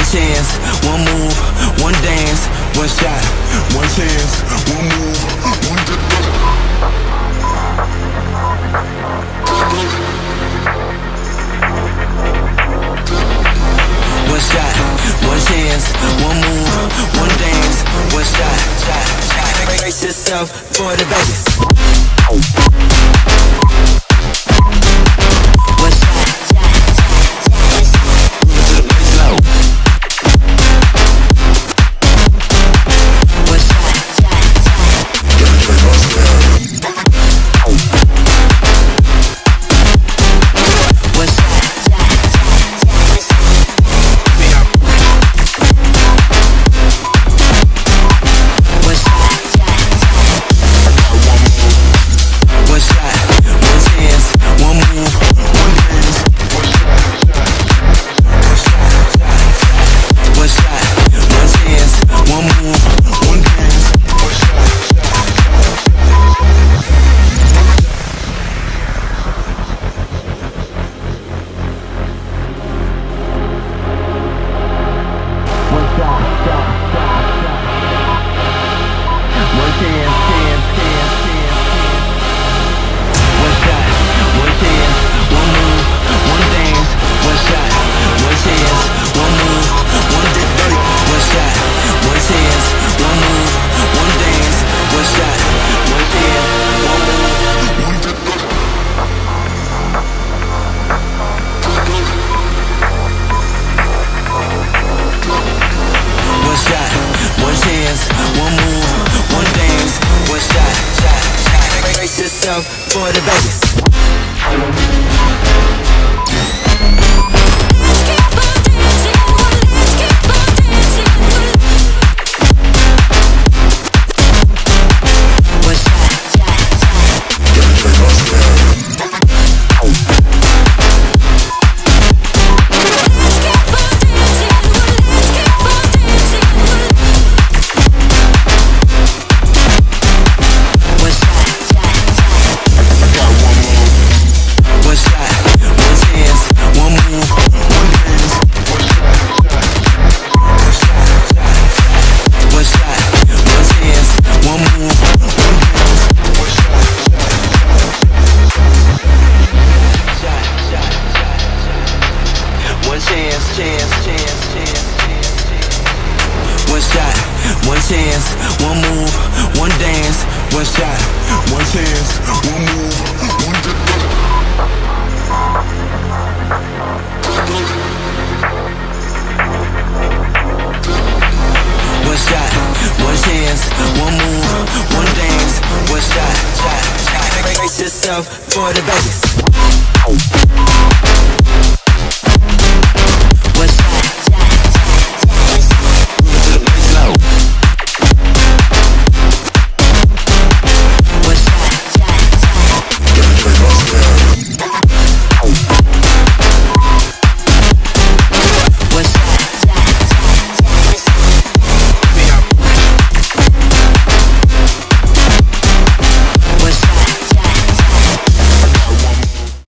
chance, one move, one dance, one shot. One chance, one move, one dance. One shot, one chance, one move, one dance, one shot, shot. Brace yourself for the Vegas. One shot, slow. One shot, for the Vegas. One shot, one chance, one move, one dance, one shot, one chance, one move, one dance. One shot, one chance, one move, one dance, one shot, shot. Brace yourself for the Vegas.